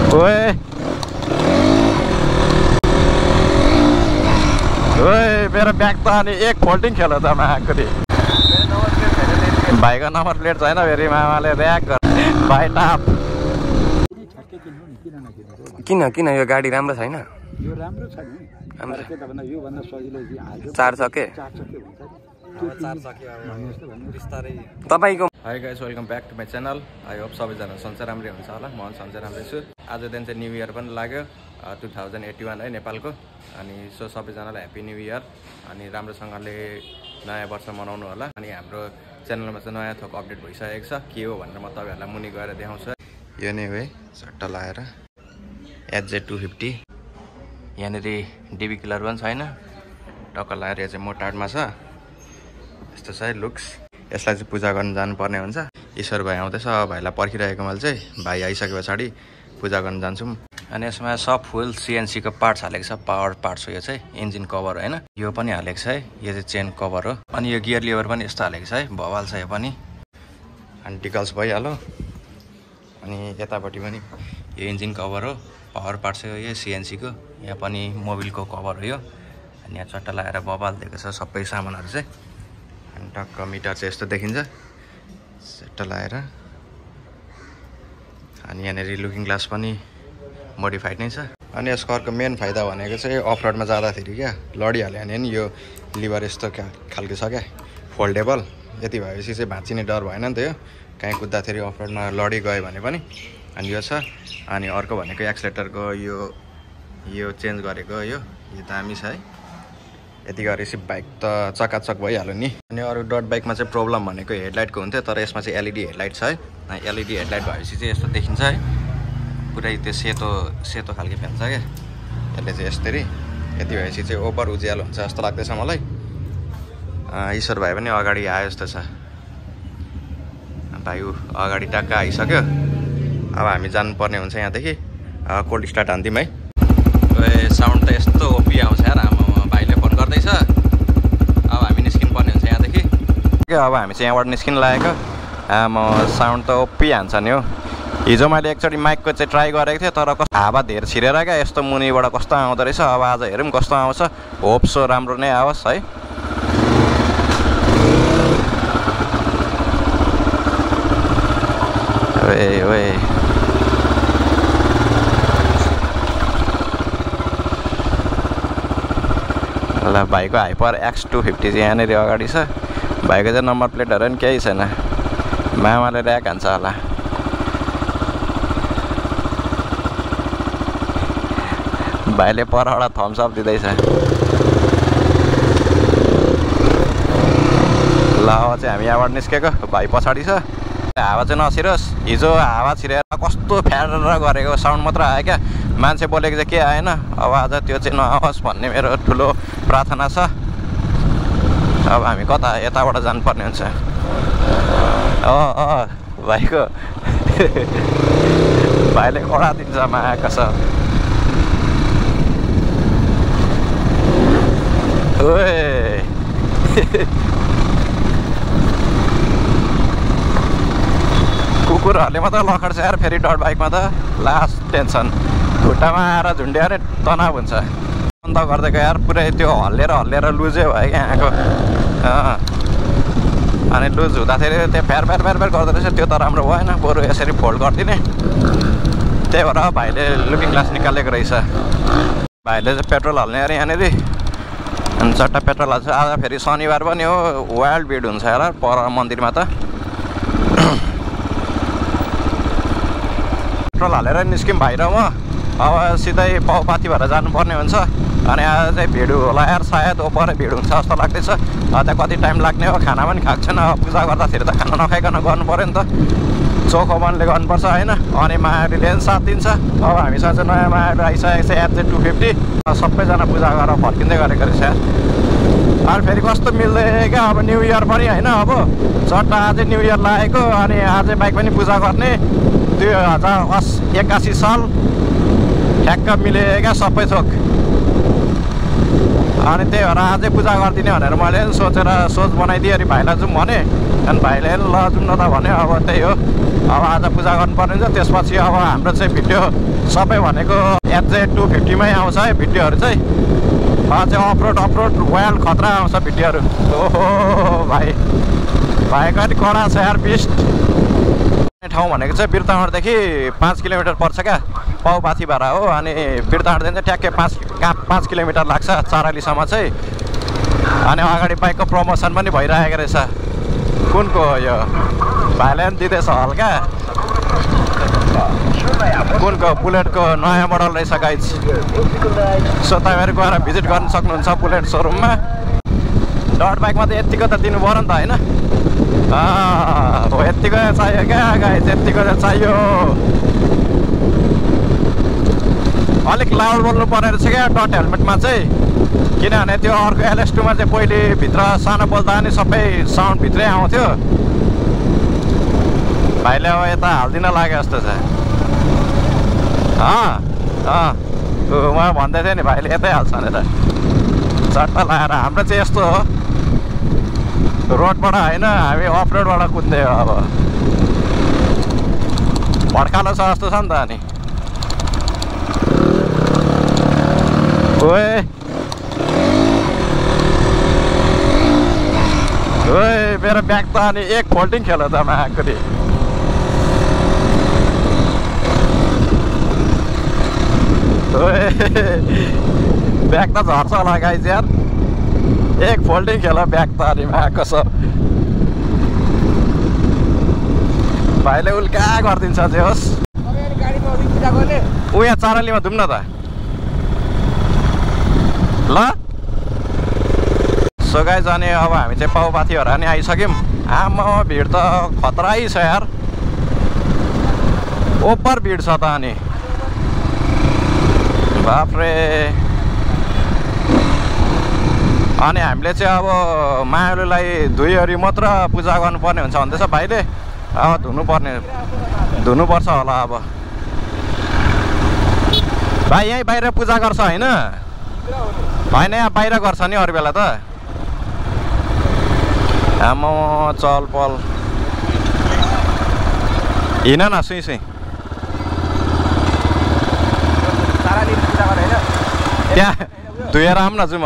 ओए ओए मेरो ब्याग त अनि एक फोल्डिङ खेल्यो त माको दि भाइको नम्बर प्लेट छैन फेरि मामाले र्याक भाइ टाप किन यो गाडी राम्रो छैन? यो राम्रो छ नि राम्रो के त भन्दा यो भन्दा सजिलो हाल्यो 4 चक्के तपाईको। Hi guys, welcome back to my channel. I hope सबैजना सन्चै राम्रै हुन्छ होला। म सन्चै राम्रै छु। आज दिन चाहिँ न्यू इयर पनि लाग्यो 2081 है नेपालको। अनि सो सबैजनालाई ह्याप्पी न्यू इयर अनि राम्रोसँगले नयाँ वर्ष मनाउनु होला। अनि हाम्रो च्यानलमा चाहिँ नयाँ थोक अपडेट भइसकेको छ। के हो भनेर म तपाईँहरूलाई मुनि गएर देखाउँछु। यो नै हो है, सट्टा लगाएर HZ250। यहाँनिर डिबी किलर पनि छैन, टक्क लगाएर यो चाहिँ मोटाडमा छ। यस्तो छ है लुक्स। यसलाई चाहिँ पूजा गर्न जानुपर्ने हुन्छ। ईश्वर भाइ आउँदैछ, भाइलाई पर्खिरहेको मैले चाहिँ। भाइ आइसके पछाडि पूजा गर्न जान्छौँ। अनि यसमा सब फुल CNC को पार्ट्स हालेको छ, पावर पार्ट्स हो यो चाहिँ। इन्जिन कभर होइन, यो पनि हालेको छ है। यो चाहिँ चेन कभर हो। अनि यो गियर लिभर पनि यस्तो हालेको छ है, भवाल छ यो पनि। अनि डिकल्स भइहाल्यो। अनि यतापट्टि पनि यो इन्जिन कभर हो, पावर पार्ट्स हो यो CNC को। यहाँ पनि मोबिलको कभर हो यो। अनि यहाँ चट्टा लगाएर बबाल दिएको छ सबै सामानहरू चाहिँ। अनि टक्क मिटर चाहिँ यस्तो देखिन्छ चट्टा लगाएर। अनि यहाँनिर लुकिङ ग्लास पनि मोडिफाइड नै छ। अनि यसको अर्को मेन फाइदा भनेको चाहिँ अफ रोडमा जाँदाखेरि क्या लडिहाल्यो भने नि यो लिभर यस्तो खालको छ क्या, फोल्डेबल। यति भएपछि चाहिँ भाँचिने डर भएन नि त। यो कहीँ कुद्दाखेरि अफ रोडमा लडिगयो भने पनि। अनि यो छ। अनि अर्को भनेको एक्सलेटरको यो चेन्ज गरेको यो दामी छ है। यति गरेपछि बाइक त चकाचक भइहाल्यो नि। अनि अरू डट बाइकमा चाहिँ प्रब्लम भनेको हेडलाइटको हुन्थ्यो, तर यसमा चाहिँ LED हेडलाइट छ है। LED हेडलाइट भएपछि चाहिँ यस्तो देखिन्छ है, पुरै त्यो सेतो खालको फ्याल्छ क्या यसले चाहिँ यसरी। यति भएपछि चाहिँ ओभर उज्यालो हुन्छ जस्तो लाग्दैछ मलाई। ईश्वर भाइ पनि अगाडि आयो जस्तो छ। भाइ अगाडि टक्क आइसक्यो। अब हामी जानुपर्ने हुन्छ यहाँदेखि। कोल्ड स्टार्ट हान्दिउँ है। साउन्ड त यस्तो ओपी आउँछ यार। भाइले फोन गर्दैछ। अब हामी निस्किनु पर्ने हुन्छ यहाँदेखि। अब हामी चाहिँ यहाँबाट निस्किनु लागेको। साउन्ड त ओपी हान्छ नि हो। हिजो मैले एकचोटि माइकको चाहिँ ट्राई गरेको थिएँ, तर कस्तो हावा धेर छिरेर क्या यस्तो मुनिबाट कस्तो आउँदो रहेछ। अब आज हेरौँ कस्तो आउँछ। होप सो राम्रो नै आओस् है। ओए ल भाइको हाइपर X250 चाहिँ यहाँनिर अगाडि छ। भाइको चाहिँ नम्बर प्लेटहरू पनि केही छैन। मामाले र्याक हान्छ होला। भाइले परबाट थम्सअप दिँदैछ। ल अब चाहिँ हामी यहाँबाट निस्केको। भाइ पछाडि छ। हावा चाहिँ नछिरोस्। हिजो हावा छिरेर कस्तो फ्यारेर गरेको साउन्ड मात्र आयो क्या, मान्छे बोलेको चाहिँ के आएन। अब आज त्यो चाहिँ नआओस् भन्ने मेरो ठुलो प्रार्थना छ। अब हामी कता यताबाट जानुपर्ने हुन्छ। भाइको भाइले कडा दिन्छ मायाको छ। ओए कुकुरहरूले मात्रै लखड्छ यार फेरि डट बाइकमा त। लास्ट टेन्सन खुट्टामा आएर झुन्ड्यो अरे तनाव हुन्छ। बन्द गरिदिएको यार, पुरै त्यो हल्लिएर लुजै भयो क्या यहाँको। अनि लुज हुँदाखेरि त्यो फ्यार गर्दो रहेछ। त्यो त राम्रो भएन, बरु यसरी फोल्ड गरिदिने। त्यही भएर भाइले लुकिङ ग्लास निकालेको रहेछ। भाइले चाहिँ पेट्रोल हाल्ने अरे यहाँनिर। अनि चट्टा पेट्रोल हाल्छ। आज फेरि शनिबार पनि हो, वाइल्ड भिड हुन्छ होला पर मन्दिरमा त। पेट्रोल हालेर निस्क्यौँ भाइ र म। अब सिधै पाउपाती भएर जानुपर्ने हुन्छ। अनि आज चाहिँ भिड होला यार, सायद ओपरै भिड हुन्छ जस्तो लाग्दैछ। त्यहाँ कति टाइम लाग्ने हो, खाना पनि खाएको छैन। पूजा गर्दाखेरि त खाना नखाइकन गर्नु पऱ्यो नि त, चोखो मनले गर्नुपर्छ होइन। अनि मायाहरूले पनि साथ दिन्छ। अब हामीसँग चाहिँ नयाँ मायाहरू आइसकेको छ HZ250। सबैजना पूजा गरेर फर्किँदै गरेको रहेछ यार। अनि फेरि कस्तो मिल्दै क्या अब न्यु इयर पनि होइन। अब चट्टा अझै न्यु इयर लागेको। अनि अझै बाइक पनि पूजा गर्ने 2081 साल ठ्याक्क मिले क्या सबै थोक। अनि त्यही भएर अझै पूजा गरिदिने भनेर मैले सोच बनाइदिएँ। अनि भाइलाई जाउँ भने, अनि भाइले ल जाउँ न त भन्यो। अब त्यही हो, अब आज पूजा गर्नुपर्ने हुन्छ। त्यसपछि अब हाम्रो चाहिँ भिडियो सबै भनेको एचजे 250मै आउँछ है भिडियोहरू चाहिँ। चाहिँ अफरोड वाइल्ड खतरा आउँछ भिडियोहरू। ओहो भाइ कति कडा छ यार बिस्ट। ठाउँ भनेको चाहिँ बिरताँडदेखि 5 किलोमिटर पर्छ क्या, पाउपाथी भएर हो। अनि बिरताँडदेखि चाहिँ ट्याक्कै 5 किलोमिटर लाग्छ चारालीसम्म चाहिँ। अनि अगाडि बाइकको प्रमोसन पनि भइरहेको रहेछ। कुनको हो यो भाइले पनि दिँदैछ हल्का। कुनको बुलेटको नयाँ मोडल रहेछ गाइज। सो तपाईँहरू गएर भिजिट गर्न सक्नुहुन्छ बुलेट सोरुममा। डट बाइकमा त यतिको त दिनु पऱ्यो नि त होइन। हो यतिको चाहियो क्या गाइज, यतिको चाहियो। अलिक लाउड बोल्नु पर्ने रहेछ क्या डट हेलमेटमा चाहिँ, किनभने त्यो अर्को LS2मा चाहिँ पहिले भित्र सानो बोल्दा नि सबै साउन्ड भित्रै आउँथ्यो। भाइले अब यता हालिदिन लाग्यो जस्तो छ। उहाँ भन्दै थियो नि भाइले यतै हाल्छ भनेर, चट्टा लगाएर। हाम्रो चाहिँ यस्तो हो, रोडबाट होइन हामी अफ रोडबाट कुद्दै हो। अब भड्कालो छ जस्तो छ नि त। अनि ओए मेरो ब्याग त अनि एक फोल्डिङ खेल्यो त माकुरी। ब्याग त झर्छ होला गाइज यार, एक फोल्डिङ खेल्यो ब्याग त अनि माको छ। भाइले उल्का गरिदिन्छ जे होस्। ऊ यहाँ चारालीमा धुम्न त ल। सो गाइज अनि अब हामी चाहिँ पाउपाथीहरू नि आइसक्यौँ। आमा भिड त खतरै छ यार, ओभर भिड छ त। अनि बाफ्रे। अनि हामीले चाहिँ अब मायालुलाई धुइहरी मात्र पूजा गर्नुपर्ने हुन्छ भन्दैछ भाइले। अब धुनुपर्छ होला अब। भाइ यहीँ बाहिर पूजा गर्छ होइन? होइन यहाँ बाहिर गर्छ नि अरू बेला त। आमा चल पल हिँड न सुई त्यहाँ धुएर आऊँ न जाउँ।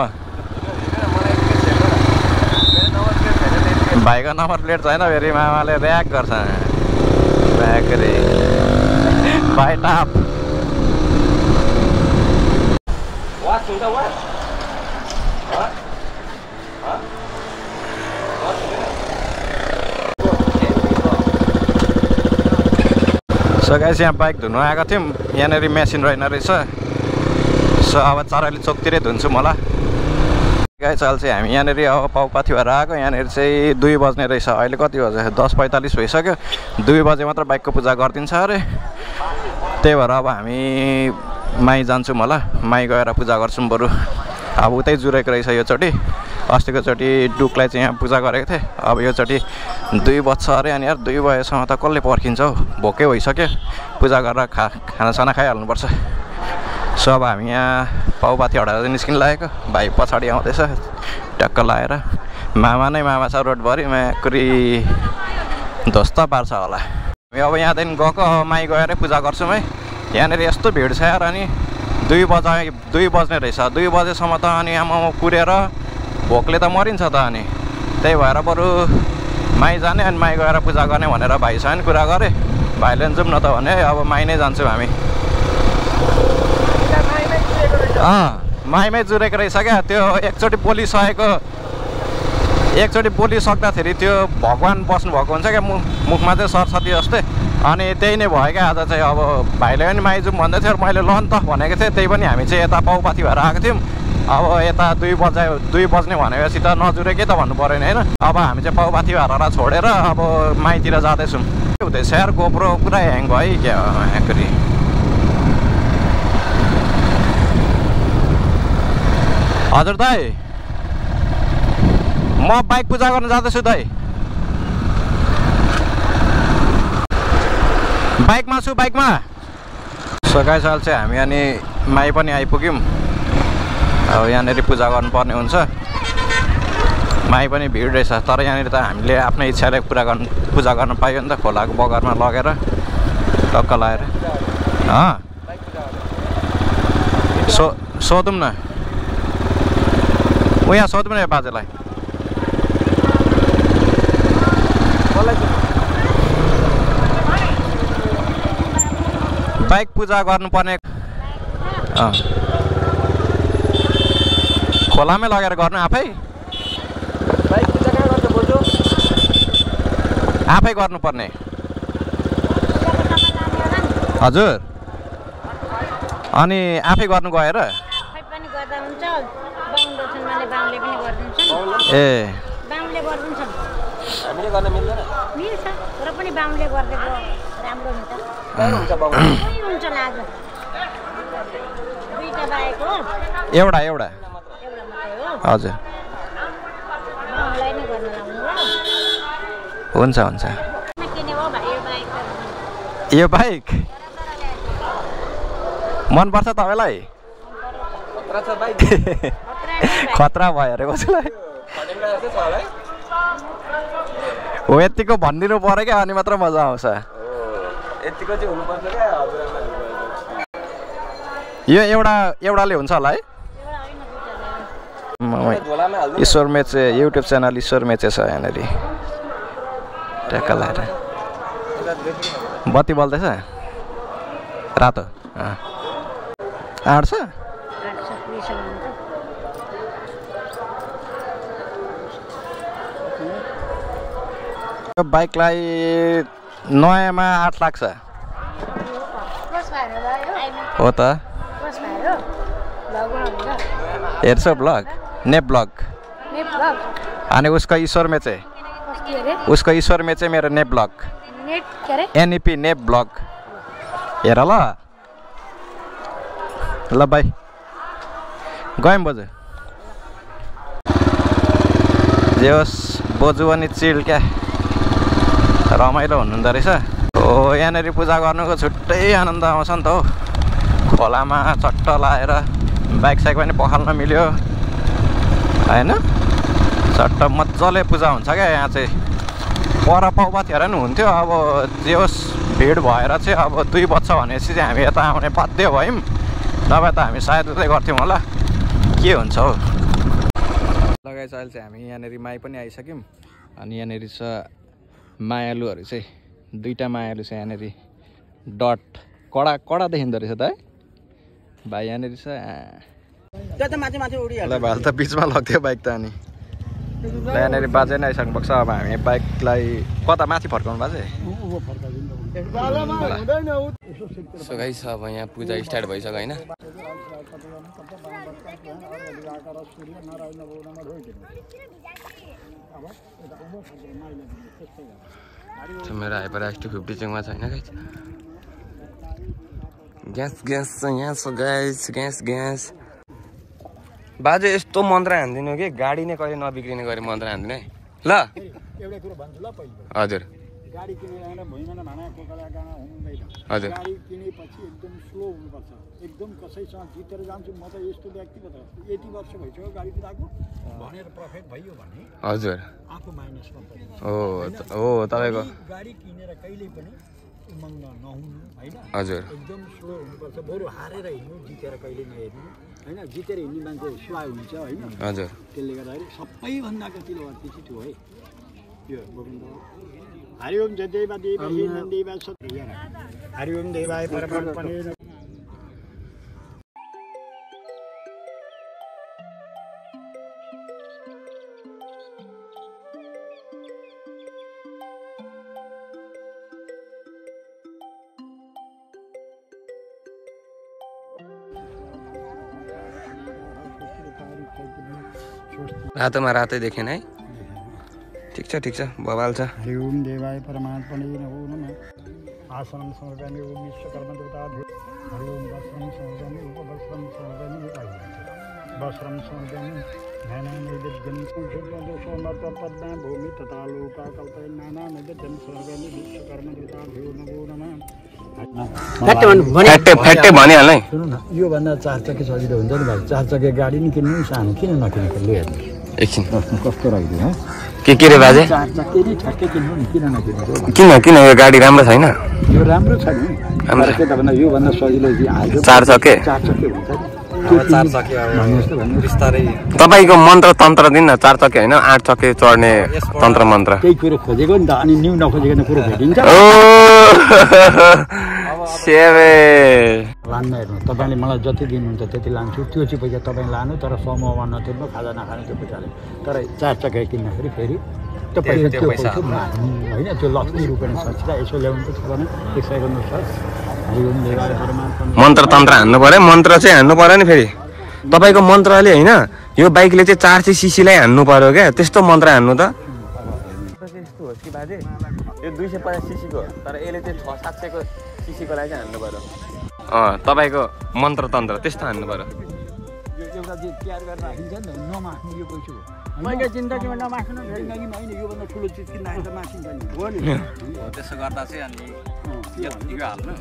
भाइको नम्बर प्लेट छैन फेरि मामाले ऱ्याक गर्छ। ऱ्याक रे भाइ टाप। सो गाइस यहाँ बाइक धुनु आएको थियौँ, यहाँनिर मेसिन रहेन रहेछ। सो अब चाराली चोकतिरै धुन्छु मलाई। गाइस अहिले चाहिँ हामी यहाँनिर अब पाउपाथी भएर आएको। यहाँनिर चाहिँ 2 बज्ने रहेछ। अहिले कति बज्यो? 10:45 भइसक्यो। 2 बजे मात्र बाइकको पूजा गरिदिन्छ अरे। त्यही भएर अब हामी माई जान्छौँ होला। माई गएर पूजा गर्छौँ बरु। अब उतै जुरेको रहेछ यो चोटि। अस्तिको चोटि डुकलाई चाहिँ यहाँ पूजा गरेको थिएँ। अब यो चोटि 2 बज्छ अरे। अनि यार 2 बजेसम्म त कसले पर्खिन्छ हौ, भोकै भइसक्यो। पूजा गरेर खानासाना खाइहाल्नुपर्छ। सो अब हामी यहाँ पाउपाथी हटाएर निस्किन लागेको। भाइ पछाडि आउँदैछ टक्क लाएर। मामा नै मामा छ रोडभरि, माकुरी ध्वस्त पार्छ होला। हामी अब यहाँदेखि गएको, माई गएर पूजा गर्छौँ है। यहाँनिर यस्तो भिड छ यार। अनि 2 बज्ने रहेछ। 2 बजेसम्म त अनि आमा कुरेर भोकले त मरिन्छ त। अनि त्यही भएर बरु माई जाने अनि माई गएर पूजा गर्ने भनेर भाइसँग कुरा गरेँ। भाइले पनि जाउँ न त भने अब माई नै जान्छौँ हामी। माईमै जुरेको रहेछ क्या। त्यो एकचोटि बोलिसक्दाखेरि त्यो भगवान् बस्नुभएको हुन्छ क्या मुखमा चाहिँ सरस्वती जस्तै। अनि त्यही नै भयो क्या आज चाहिँ। अब भाइले पनि माई जाउँ भन्दै थियो, मैले ल नि त भनेको थिएँ। त्यही पनि हामी चाहिँ यता पाउपाथी भएर आएको थियौँ। अब यता 2 बज्ने भनेपछि त नजुरेकै त भन्नु पऱ्यो नि होइन। अब हामी चाहिँ पाउपाथी भएर छोडेर अब माईतिर जाँदैछौँ। के हुँदैछ यार, गोप्रो पुरा ह्याङ भयो क्या यहाँखेरि। हजुर दाइ, म बाइक पूजा गर्न जाँदैछु दाइ। बाइकमा छु, बाइकमा। सकाइसाल चाहिँ हामी अनि माई पनि आइपुग्यौँ। अब यहाँनिर पूजा गर्नुपर्ने हुन्छ। माई पनि भिड रहेछ तर यहाँनिर त हामीले आफ्नै इच्छाले पूजा गर्न पाइयो नि त खोलाको बगरमा लगेर टक्क लगाएर सोधौँ न ऊ यहाँ सोधौँ न यो बाजेलाई बाइक पूजा गर्नुपर्ने खोलामै लगेर गर्नु आफै बाइक पूजा कहाँ गर्छ बोजू आफै गर्नुपर्ने हजुर अनि आफै गर्नु गएर पनि गर्दा हुन्छ बाहुन बाहुनले पनि गरिदिन्छन् ए बाहुनले गरिदिन्छन् हामीले गर्न मिल्दैन मिल्छ तर पनि बाहुनले गरिदिएको राम्रो हुन्छ हुन्छ बाबु कोही हुन्छ आज दुईटा बाहेक हो एउटा एउटा मात्रै हो हजुर बाहुनलाई नै गर्न लाउनु हो हुन्छ हुन्छ किने हो भाइ यो यो बाइक बाइक मनपर्छ तपाईँलाई खतरा छ बाइक खतरा भयो अरे कसैलाई फटेङ्ग्रा जस्तै छ होला है हो यतिको भनिदिनु पऱ्यो क्या अनि मात्र मजा आउँछ यतिको चाहिँ हुनुपर्छ क्या हजुरआमाहरू यो एउटाले हुन्छ होला है झोलामा हाल्नु ईश्वर मेचे युट्युब च्यानल ईश्वर मेचे छ यहाँनिर ट्याक्क लगाएर बत्ती बल्दैछ रातो आँट्छ यो बाइकलाई नयाँमा 8 लाख छ हो त हेर्छ ब्लग नेप ब्लग अनि उसको ईश्वर मेचे मेरो नेप ब्लग एनइपी नेप ब्लग हेर ल बाई गयौँ बोजू जे होस् बोजू अनि चिल क्या रमाइलो हुनुहुँदो रहेछ हो यहाँनिर पूजा गर्नुको छुट्टै आनन्द आउँछ नि त हौ खोलामा चट्ट लाएर बाइक साइक पनि पखाल्न मिल्यो होइन चट्ट मजाले पूजा हुन्छ क्या यहाँ चाहिँ पर पाउबा थिएर नि हुन्थ्यो अब जे होस् भिड भएर चाहिँ अब 2 बज्छ भनेपछि चाहिँ हामी यता आउने बाध्य भयौँ नभए त हामी सायद उतै गर्थ्यौँ होला के हुन्छ हौ लगाएछ अहिले चाहिँ हामी यहाँनिर माई पनि आइसक्यौँ अनि यहाँनिर छ मायालुहरू चाहिँ 2टा मायालु छ यहाँनिर डट कडा देखिँदो रहेछ त है भाइ यहाँनिर छ भाइ त बिचमा लग्थ्यो बाइक त अनि यहाँनिर बाजे नै आइसक्नु भएको छ अब हामी बाइकलाई कता माथि फर्काउनु बाजे सो गाइस अब यहाँ पूजा स्टार्ट भइसक्यो होइन मेरो हाइपर एक्स 250 चाहिँ उहाँ छैन गाइस ग्यास छ यहाँ छ गाइस ग्यास बाजे यस्तो मन्त्र हान्दिनु कि गाडी नै कहिले नबिग्रिने गरी मन्त्र हान्दिनु है ल एउटा कुरा भन्छु ल पहिलो हजुर गाडी किनेर भुइँमा भाँडा कोकाला गाना हुँदैन हजुर गाडी किनेपछि एकदम स्लो हुनुपर्छ एकदम कसैसँग जितेर जान्छु म त यस्तो व्यक्ति हो त 80 वर्ष भइसक्यो गाडी कुदाएको भनेर प्रफिट भयो भने हजुर आफू माइनसमा पर्छ हो तपाईको गाडी किनेर कहिले पनि उमङ्ग नहुनु हैन हजुर एकदम स्लो हुनुपर्छ बरु हारेर हिँड्नु जितेर कहिले नहेर्नु हैन जितेर हिँड्ने मान्छे स्लो हुन्छ हैन हजुर त्यसले गर्दाखेरि सबैभन्दा कतिलो अर्थी त्यो है यो गोविन्द हरिओम जय देवा देवा देवा सत्य हरिओम देवाय परमात्मने रातोमा रातै देखेन है ठिक छ बवाल छ हरिओम देवाय परमात्मने नमो नमः आसनं समर्पयामि ओम विश्वकर्म देवताभ्यो हरिओम वस्त्रं समर्पयामि उपवस्त्रं समर्पयामि वस्त्रं समर्पयामि नाना नैवेद्यं समर्पयामि पद्मा भूमि तथा लोका कल्पय नाना नैवेद्यं समर्पयामि विश्वकर्म देवताभ्यो नमो नमः फ्याट्टे भनिहाल्नु है सुन्नु न यो भन्दा 4 चक्के सजिलो हुन्छ नि भाइ 4 चक्के गाडी नि किन्नु सानो किन नकिनेको लिएर एकछिन कस्तो राखिदिनु के रे बाजे 4 चक्के नि ठ्याक्कै किन्नु नि किन नकिन्नु किन यो गाडी राम्रो छैन यो राम्रो छ नि राम्रो के त भन्दा यो भन्दा सजिलो आज 4 चक्के 4 चक्के हुन्छ नि अब 4 चक्के अब बिस्तारै तपाईको मन्त्र तन्त्र दिन न 4 चक्के हैन 8 चक्के चढ्ने तन्त्र मन्त्र त्यही कुरो खोजेको नि त अनि न्यू नखोजेको कुरो भेटिन्छ ओ सेवे लान्न हेर्नु तपाईँले मलाई जति दिनुहुन्छ त्यति लान्छु त्यो चाहिँ पैसा तपाईँ लानु तर समूहमा नतिर्नु खाजा नखानु त्यो पैसाले तर 4 चक्के किन्दाखेरि फेरि तपाईँ त्यो पैसा होइन त्यो लक्ष्मी रूपमा सकिन्छ यसो ल्याउनु त भने 100 गर्नुहोस् मन्त्र तन्त्र हान्नु पर्यो मन्त्र चाहिँ हान्नु पर्यो नि फेरि तपाईको मन्त्रले हैन यो बाइकले चाहिँ 400 सीसीलाई हान्नु पर्यो क्या त्यस्तो मन्त्र हान्नु त यस्तो हो कि बाजे यो 250 सीसीको तर यसले चाहिँ 600-700 को सीसीको लागि चाहिँ हान्नु पर्यो तपाईको मन्त्र तन्त्र त्यस्तो हान्नु पर्यो एउटा जे तयार गरेर राखिन्छ नि नमाख्नु यो पैसा हो मैले जिन्दगीमा नमाख्नु जिन्दगीमा होइन योभन्दा ठुलो चिज किन्न आएर त मासिन्छ नि हो नि त्यसो गर्दा चाहिँ अनि यतिको हाल्नु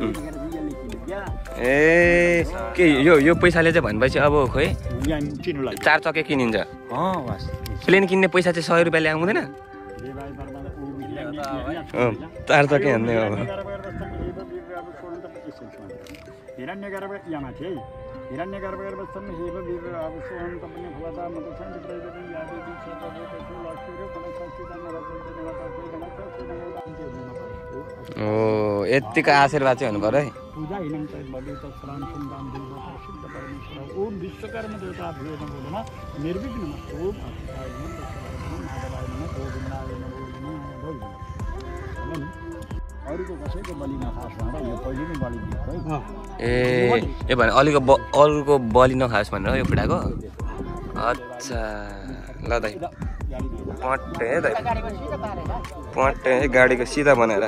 ए के यो पैसाले चाहिँ भनेपछि अब खोइ यहाँ चिन्नुलाई 4 चक्के किनिन्छ प्लेन किन्ने पैसा चाहिँ 100 रुपैयाँ ल्याउँदैन 4 चक्के हान्ने अब हिरण्यगर्भ यहाँ माथि है हिरण्यगर्भ गर्भस्थानमा हेव वीर अब सोहन तपने फलता मधुसन प्रयोजन यादि दिशा तत्व लक्ष्य फल संस्कृत ओ यतिको आशीर्वाद चाहिँ हुनु पर्यो है पूजा हिनं चाहिँ बलि तत्सराम सुन्दाम देव प्रसिद्ध परमेश्वर ओम विश्वकर्म देवता भ्यो नमो निर्विघ्न ओम अतिशाय नमो नारायण नमो गोविन्दाय नमो नमो अरूको कसैको बलि नखास भनेर यो पहिले नै बलि दियो है ए भने अरूको बलि नखाओस् भनेर यो खुट्टाको अच्छा ल दाइ पट्टे है दाइ पट्टे गाडीको सिधा बनाएर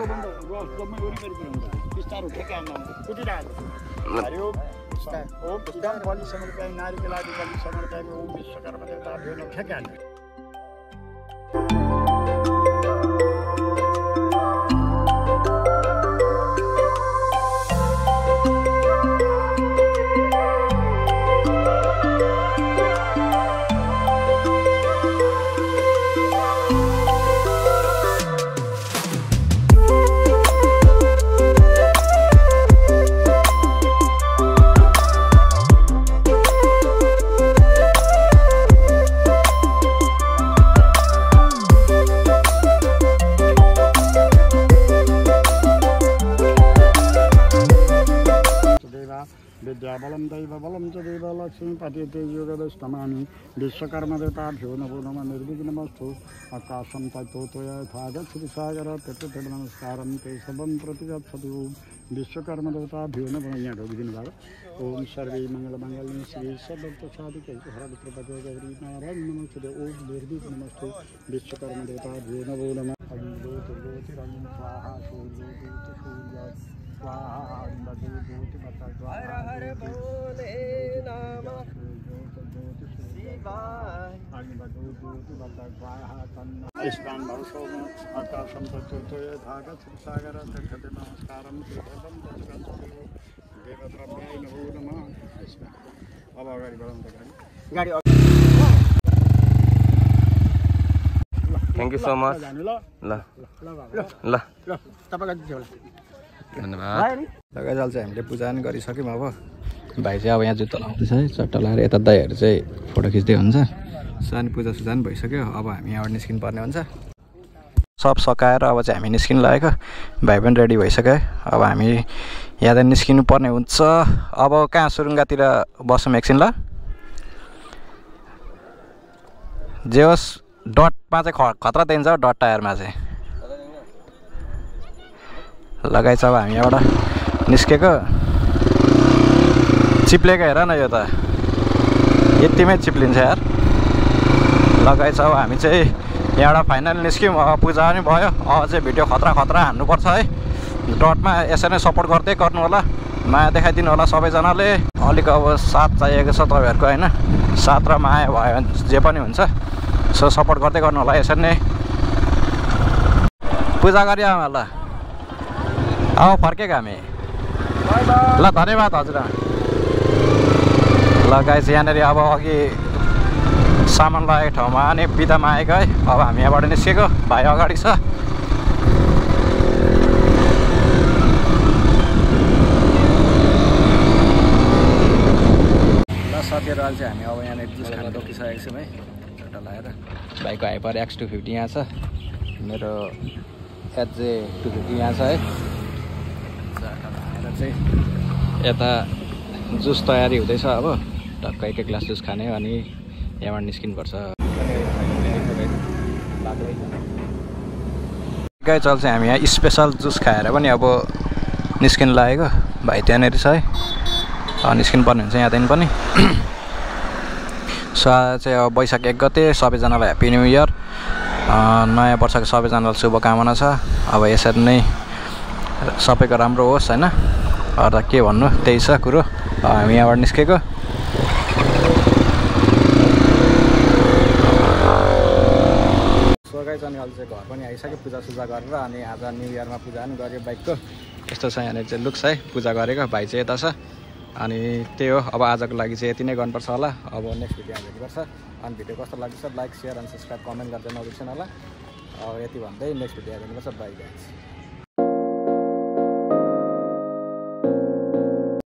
विद्याबलं दैवबलं च देवलक्ष्मीपतिते योगदस्तमानि विश्वकर्मदेवताभ्यो नमो नमः निर्विघ्नमस्तु आकाशं तत्त्वया यथागच्छति सागर तत्र नमस्कारं ते सबं प्रति गच्छति ओम विश्वकर्मदेवताभ्यो नमः यहाँ ढोकिदिनु भयो ओम सर्वे मङ्गलमङ्गलं श्री सर्वसाधिकै हरवित्रपदे गौरी नारायण नमस्ते ओम निर्विघ्नमस्तु विश्वकर्मदेवताभ्यो नमो नमः हर बोले नाम थ्याङ्क यू सो मच ल ल धन्यवाद लगाइजाल चाहिँ हामीले पूजा पनि गरिसक्यौँ अब भाइ चाहिँ अब यहाँ जुत्ता लाउँदैछ है चट्टा लगाएर यता दाइहरू चाहिँ फोटो खिच्दै हुन्छ सानो पूजासुजा पनि भइसक्यो अब हामी यहाँबाट निस्किनु पर्ने हुन्छ सब सकाएर अब चाहिँ हामी निस्किनु लागेको भाइ पनि रेडी भइसक्यो अब हामी यहाँदेखि निस्किनु पर्ने हुन्छ अब कहाँ सुरुङ्गातिर बसौँ एकछिन ल जे होस् डटमा चाहिँ खतरा दिन्छ डट टायरमा चाहिँ लगाइछ अब हामी यहाँबाट निस्केको चिप्लेको हेर न यो त यतिमै चिप्लिन्छ यार लगाइछ अब हामी चाहिँ यहाँबाट फाइनल निस्क्यौँ अब पूजा पनि भयो अब चाहिँ भिडियो खतरा खतरा हान्नुपर्छ है डटमा यसरी नै सपोर्ट गर्दै गर्नु होला माया देखाइदिनु होला सबैजनाले अलिक अब साथ चाहिएको छ तपाईँहरूको होइन साथ र माया भयो भने जे पनि हुन्छ सो सपोर्ट गर्दै गर्नु होला यसरी नै पूजा गरियो आमा ल अब फर्केको हामी ल धन्यवाद हजुर ल गाइस यहाँनिर अब अघि सामान लागेको ठाउँमा अनि बिदामा आएको है। अब हामी यहाँबाट निस्केको, भाइ अगाडि छ। ल सकेर अहिले चाहिँ हामी अब यहाँनिर जुस खान रोकिसकेको छौँ है। एउटा लगाएर भाइको हाइपर X250 यहाँ छ, मेरो HJ250 यहाँ छ है। चाहिँ यता जुस तयारी हुँदैछ। अब टक्क एक ग्लास जुस खाने अनि यहाँबाट निस्किनुपर्छ। गाई चल चाहिँ हामी यहाँ स्पेसल जुस खाएर पनि अब निस्किनु लागेको। भाइ त्यहाँनिर छ है, निस्किनु पर्ने हुन्छ यहाँदेखि पनि। सो आज चाहिँ अब वैशाख 1 गते सबैजनालाई ह्याप्पी न्यू इयर, नयाँ वर्षको सबैजनालाई शुभकामना छ। अब यसरी नै सबैको राम्रो होस् होइन। अरू के भन्नु, त्यही छ कुरो। हामी यहाँबाट निस्केको। सो गाइस अनि अहिले चाहिँ घर पनि आइसक्यो, पूजासुजा गरेर। अनि आज न्यू इयरमा पूजा पनि गऱ्यो बाइकको। यस्तो छ यहाँनिर चाहिँ लुक्स है, पूजा गरेको। भाइ चाहिँ यता छ। अनि त्यही हो, अब आजको लागि चाहिँ यति नै गर्नुपर्छ होला। अब नेक्स्ट भिडियो हेर्नुपर्छ। अनि भिडियो कस्तो लाग्छ लाइक, सेयर अनि सब्सक्राइब, कमेन्ट गर्दै नबिर्सनु होला। अब यति भन्दै नेक्स्ट भिडियो हेर्नुपर्छ। Bye guys.